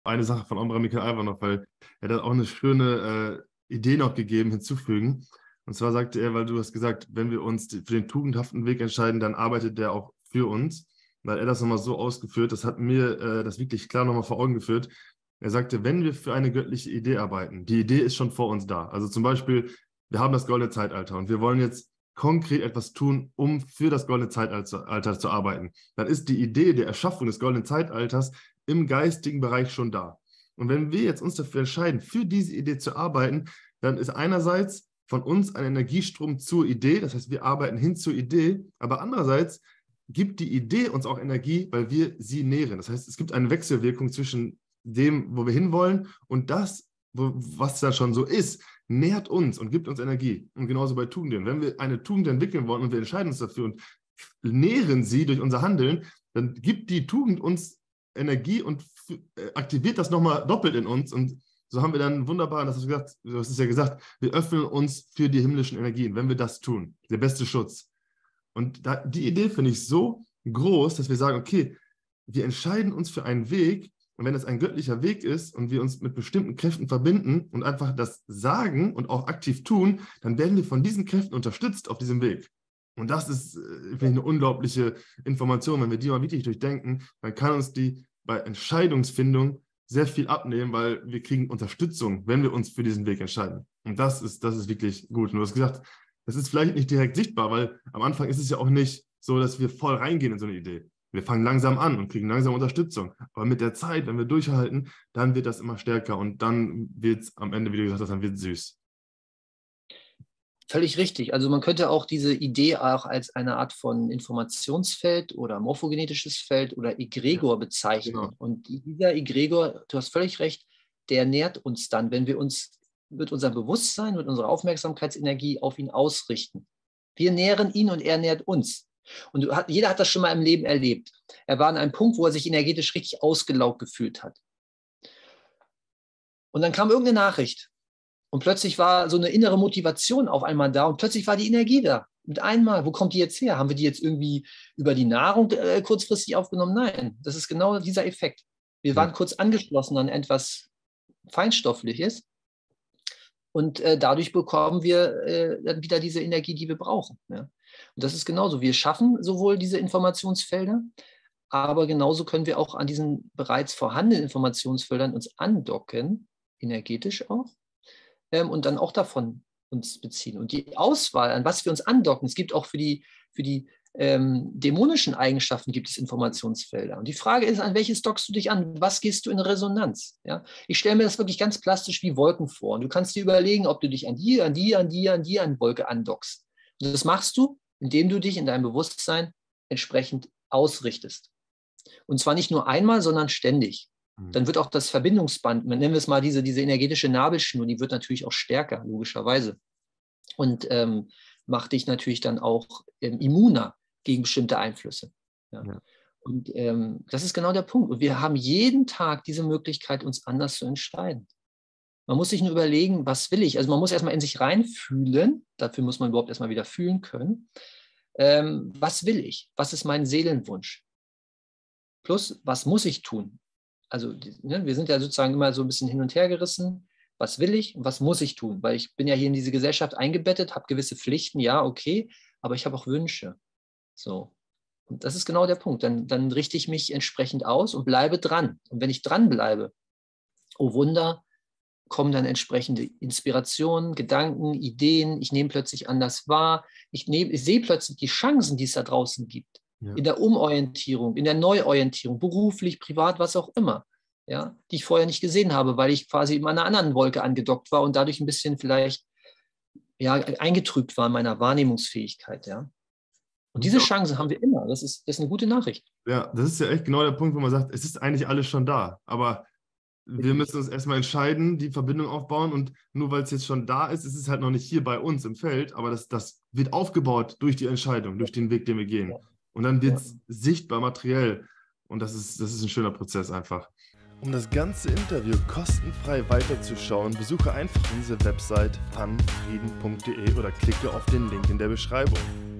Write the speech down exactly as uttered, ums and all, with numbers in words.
Eine Sache von Omar Mikhail Ayvar noch, weil er hat auch eine schöne äh, Idee noch gegeben, hinzufügen. Und zwar sagte er, weil du hast gesagt, wenn wir uns für den tugendhaften Weg entscheiden, dann arbeitet der auch für uns. Weil er das nochmal so ausgeführt, das hat mir äh, das wirklich klar nochmal vor Augen geführt. Er sagte, wenn wir für eine göttliche Idee arbeiten, die Idee ist schon vor uns da. Also zum Beispiel, wir haben das goldene Zeitalter und wir wollen jetzt konkret etwas tun, um für das goldene Zeitalter zu arbeiten. Dann ist die Idee der Erschaffung des goldenen Zeitalters im geistigen Bereich schon da. Und wenn wir jetzt uns dafür entscheiden, für diese Idee zu arbeiten, dann ist einerseits von uns ein Energiestrom zur Idee, das heißt, wir arbeiten hin zur Idee, aber andererseits gibt die Idee uns auch Energie, weil wir sie nähren. Das heißt, es gibt eine Wechselwirkung zwischen dem, wo wir hinwollen, und das, wo, was da schon so ist, nährt uns und gibt uns Energie. Und genauso bei Tugenden. Wenn wir eine Tugend entwickeln wollen und wir entscheiden uns dafür und nähren sie durch unser Handeln, dann gibt die Tugend uns Energie und aktiviert das nochmal doppelt in uns. Und so haben wir dann wunderbar, das hast du gesagt, du hast es ja gesagt, wir öffnen uns für die himmlischen Energien, wenn wir das tun. Der beste Schutz. Und da, die Idee finde ich so groß, dass wir sagen, okay, wir entscheiden uns für einen Weg, und wenn es ein göttlicher Weg ist und wir uns mit bestimmten Kräften verbinden und einfach das sagen und auch aktiv tun, dann werden wir von diesen Kräften unterstützt auf diesem Weg. Und das ist, finde ich, eine unglaubliche Information. Wenn wir die mal wirklich durchdenken, dann kann uns die bei Entscheidungsfindung sehr viel abnehmen, weil wir kriegen Unterstützung, wenn wir uns für diesen Weg entscheiden. Und das ist, das ist wirklich gut. Und du hast gesagt, das ist vielleicht nicht direkt sichtbar, weil am Anfang ist es ja auch nicht so, dass wir voll reingehen in so eine Idee. Wir fangen langsam an und kriegen langsam Unterstützung. Aber mit der Zeit, wenn wir durchhalten, dann wird das immer stärker und dann wird es am Ende, wie du gesagt hast, dann wird es süß. Völlig richtig. Also man könnte auch diese Idee auch als eine Art von Informationsfeld oder morphogenetisches Feld oder Egregor bezeichnen. Ja, genau. Und dieser Egregor, du hast völlig recht, der nährt uns dann, wenn wir uns mit unserem Bewusstsein, mit unserer Aufmerksamkeitsenergie auf ihn ausrichten. Wir nähren ihn und er nährt uns. Und jeder hat das schon mal im Leben erlebt. Er war an einem Punkt, wo er sich energetisch richtig ausgelaugt gefühlt hat. Und dann kam irgendeine Nachricht. Und plötzlich war so eine innere Motivation auf einmal da und plötzlich war die Energie da. Mit einmal, wo kommt die jetzt her? Haben wir die jetzt irgendwie über die Nahrung äh, kurzfristig aufgenommen? Nein, das ist genau dieser Effekt. Wir waren ja kurz angeschlossen an etwas Feinstoffliches und äh, dadurch bekommen wir äh, dann wieder diese Energie, die wir brauchen. Ja? Und das ist genauso. Wir schaffen sowohl diese Informationsfelder, aber genauso können wir auch an diesen bereits vorhandenen Informationsfeldern uns andocken, energetisch auch, und dann auch davon uns beziehen. Und die Auswahl, an was wir uns andocken, es gibt auch für die, für die ähm, dämonischen Eigenschaften gibt es Informationsfelder. Und die Frage ist, an welches dockst du dich an? Was gehst du in Resonanz? Ja? Ich stelle mir das wirklich ganz plastisch wie Wolken vor. Und du kannst dir überlegen, ob du dich an die, an die, an die, an die, an Wolke andockst. Und das machst du, indem du dich in deinem Bewusstsein entsprechend ausrichtest. Und zwar nicht nur einmal, sondern ständig. Dann wird auch das Verbindungsband, nennen wir es mal diese, diese energetische Nabelschnur, die wird natürlich auch stärker, logischerweise. Und ähm, macht dich natürlich dann auch ähm, immuner gegen bestimmte Einflüsse. Ja. Ja. Und ähm, das ist genau der Punkt. Und wir haben jeden Tag diese Möglichkeit, uns anders zu entscheiden. Man muss sich nur überlegen, was will ich? Also man muss erstmal in sich reinfühlen, dafür muss man überhaupt erstmal wieder fühlen können. Ähm, was will ich? Was ist mein Seelenwunsch? Plus, was muss ich tun? Also ne, wir sind ja sozusagen immer so ein bisschen hin und her gerissen. Was will ich und was muss ich tun? Weil ich bin ja hier in diese Gesellschaft eingebettet, habe gewisse Pflichten, ja, okay, aber ich habe auch Wünsche. So. Und das ist genau der Punkt. Dann, dann richte ich mich entsprechend aus und bleibe dran. Und wenn ich dran bleibe, oh Wunder, kommen dann entsprechende Inspirationen, Gedanken, Ideen. Ich nehme plötzlich anders wahr. Ich, nehme, ich sehe plötzlich die Chancen, die es da draußen gibt. Ja. In der Umorientierung, in der Neuorientierung, beruflich, privat, was auch immer, ja, die ich vorher nicht gesehen habe, weil ich quasi in einer anderen Wolke angedockt war und dadurch ein bisschen vielleicht ja, eingetrübt war in meiner Wahrnehmungsfähigkeit. Ja. Und diese Chancen haben wir immer. Das ist, das ist eine gute Nachricht. Ja, das ist ja echt genau der Punkt, wo man sagt, es ist eigentlich alles schon da, aber wir müssen uns erstmal entscheiden, die Verbindung aufbauen und nur weil es jetzt schon da ist, ist es halt noch nicht hier bei uns im Feld, aber das, das wird aufgebaut durch die Entscheidung, durch den Weg, den wir gehen. Ja. Und dann wird es ja sichtbar, materiell. Und das ist, das ist ein schöner Prozess einfach. Um das ganze Interview kostenfrei weiterzuschauen, besuche einfach diese Website fun frieden punkt de oder klicke auf den Link in der Beschreibung.